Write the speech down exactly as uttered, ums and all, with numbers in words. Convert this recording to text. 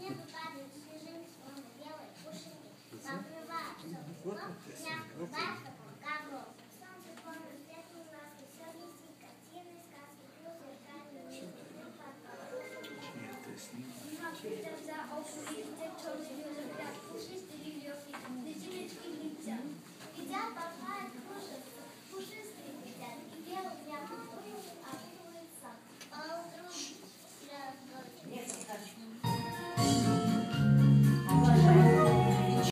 снегу падают снежинки, словно белые пушинки. Покрывают все кругом, мягко, бархатом, ковром. Солнце кормит светлой лаской, все блестит, картины, сказки, плюс зеркальный мир, мир под покровом. Нет, то есть не Как ветер за окном, и где черный ветер, как пушистый